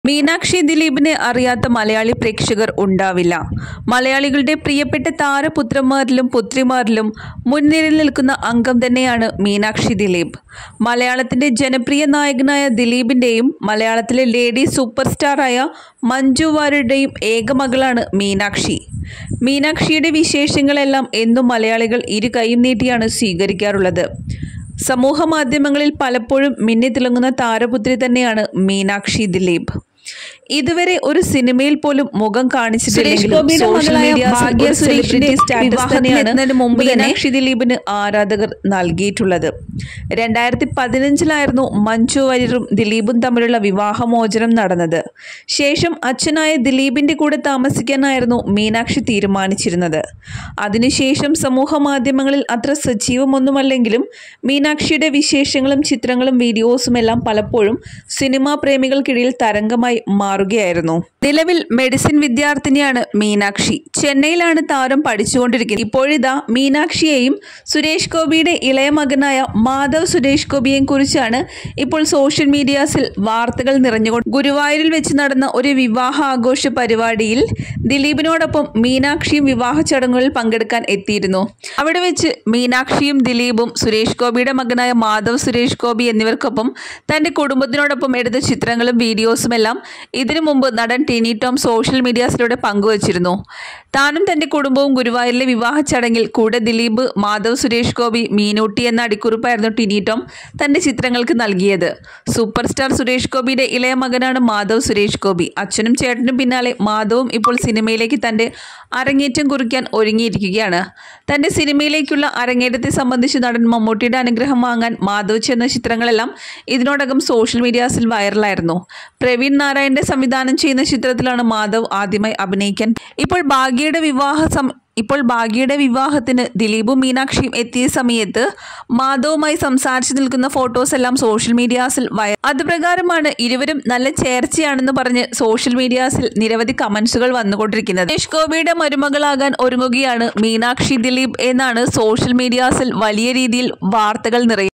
മീനാക്ഷി ദിലീപിനെ അറിയാത്ത മലയാളി പ്രേക്ഷകർ ഉണ്ടാവില്ല. മലയാളികളുടെ പ്രിയപ്പെട്ട താരപുത്രന്മാരിലും പുത്രിമാരിലും മുൻനിരയിൽ നിൽക്കുന്ന അംഗം തന്നെയാണ് മീനാക്ഷി ദിലീപ്. മലയാളത്തിന്റെ ജനപ്രിയ നായകനായ ദിലീപിന്റെയും മലയാളത്തിലെ ലേഡി സൂപ്പർ സ്റ്റാറായ മഞ്ജു വാര്യരുടെയും ഏക മകളാണ് മീനാക്ഷി. മീനാക്ഷിയുടെ വിശേഷങ്ങളെല്ലാം എന്നും മലയാളികൾ ഇരു കൈയും നീട്ടിയാണ് സ്വീകരിക്കാറുള്ളത്. സമൂഹ മാധ്യമങ്ങളിൽ പലപ്പോഴും മിന്നിത്തിളങ്ങുന്ന താരപുത്രി തന്നെയാണ് മീനാക്ഷി ദിലീപ്. ഇതുവരെ ഒരു സിനിമയിൽ പോലും മുഖം കാണിച്ചിട്ടില്ലെങ്കിലും സോഷ്യൽ മീഡിയയിൽ മീനാക്ഷി ദിലീപിന് ആരാധകർ നൽകിയിട്ടുള്ളത്. 2015 മഞ്ജു വാര്യരും ദിലീപും തമ്മിലുള്ള വിവാഹമോചനം നടന്നത്. ശേഷം അച്ഛനായ ദിലീപിന്റെ കൂടെ താമസിക്കാനായിരുന്നു മീനാക്ഷി തീരുമാനിച്ചിരുന്നത്. അതിനുശേഷം സമൂഹ മാധ്യമങ്ങളിൽ അത്ര സജീവമൊന്നുമല്ലെങ്കിലും മീനാക്ഷിയുടെ വിശേഷങ്ങളും ചിത്രങ്ങളും വീഡിയോസും എല്ലാം പലപ്പോഴും സിനിമാ പ്രേമികൾക്കിടയിൽ തരംഗമായി മാറുകയായിരുന്നു. നിലവിൽ മെഡിസിൻ വിദ്യാർത്ഥിനിയാണ് മീനാക്ഷി. ചെന്നൈയിലാണ് താരം പഠിച്ചുകൊണ്ടിരിക്കുന്നത്. ഇപ്പോഴിതാ മീനാക്ഷിയെയും സുരേഷ് ഗോപിയുടെ ഇളയ മകനായ മാധവ് സുരേഷ് ഗോപിയെയും കുറിച്ചാണ് ഇപ്പോൾ സോഷ്യൽ മീഡിയാസിൽ വാർത്തകൾ നിറഞ്ഞുകൊണ്ട്. ഗുരുവായൂരിൽ വെച്ച് നടന്ന ഒരു വിവാഹ ആഘോഷ പരിപാടിയിൽ ദിലീപിനോടൊപ്പം മീനാക്ഷിയും വിവാഹ ചടങ്ങുകളിൽ പങ്കെടുക്കാൻ എത്തിയിരുന്നു. അവിടെ വെച്ച് മീനാക്ഷിയും ദിലീപും സുരേഷ് ഗോപിയുടെ മകനായ മാധവ് സുരേഷ് ഗോപി എന്നിവർക്കൊപ്പം തന്റെ കുടുംബത്തിനോടൊപ്പം എടുത്ത ചിത്രങ്ങളും വീഡിയോസും എല്ലാം ഇതിനു മുമ്പ് നടൻ ടിനി ടോം സോഷ്യൽ മീഡിയാസിലൂടെ പങ്കുവച്ചിരുന്നു. താനും തന്റെ കുടുംബവും ഗുരുവായൂരിലെ വിവാഹ ചടങ്ങിൽ കൂടെ ദിലീപ്, മാധവ് സുരേഷ് ഗോപി, മീനൂട്ടി എന്ന അടിക്കുറിപ്പായിരുന്നു ടിനി ടോം തന്റെ ചിത്രങ്ങൾക്ക് നൽകിയത്. സൂപ്പർ സ്റ്റാർ സുരേഷ് ഗോപിയുടെ ഇളയ മകനാണ് മാധവ് സുരേഷ് ഗോപി. അച്ഛനും ചേട്ടനും പിന്നാലെ മാധവും ഇപ്പോൾ സിനിമയിലേക്ക് തന്റെ അരങ്ങേറ്റം കുറിക്കാൻ ഒരുങ്ങിയിരിക്കുകയാണ്. തന്റെ സിനിമയിലേക്കുള്ള അരങ്ങേറ്റത്തെ സംബന്ധിച്ച് നടൻ മമ്മൂട്ടിയുടെ അനുഗ്രഹം വാങ്ങാൻ മാധവ് ചെന്ന ചിത്രങ്ങളെല്ലാം ഇതിനോടകം സോഷ്യൽ മീഡിയാസിൽ വൈറലായിരുന്നു. പ്രവീൺ നാരായണന്റെ സംവിധാനം ചെയ്യുന്ന ചിത്രത്തിലാണ് മാധവ് ആദ്യമായി അഭിനയിക്കാൻ. ഇപ്പോൾ ഭാഗ്യയുടെ വിവാഹത്തിന് ദിലീപും മീനാക്ഷിയും എത്തിയ സമയത്ത് മാധവുമായി സംസാരിച്ചു നിൽക്കുന്ന ഫോട്ടോസ് എല്ലാം സോഷ്യൽ മീഡിയാസിൽ അതുപ്രകാരമാണ് ഇരുവരും നല്ല ചേർച്ചയാണെന്ന് പറഞ്ഞ് സോഷ്യൽ മീഡിയാസിൽ നിരവധി കമന്റ്സുകൾ വന്നുകൊണ്ടിരിക്കുന്നത്. സുരേഷ് ഗോപിയുടെ മരുമകളാകാൻ ഒരുങ്ങുകയാണ് മീനാക്ഷി ദിലീപ് എന്നാണ് സോഷ്യൽ മീഡിയാസിൽ വലിയ രീതിയിൽ വാർത്തകൾ നിറയുന്നത്.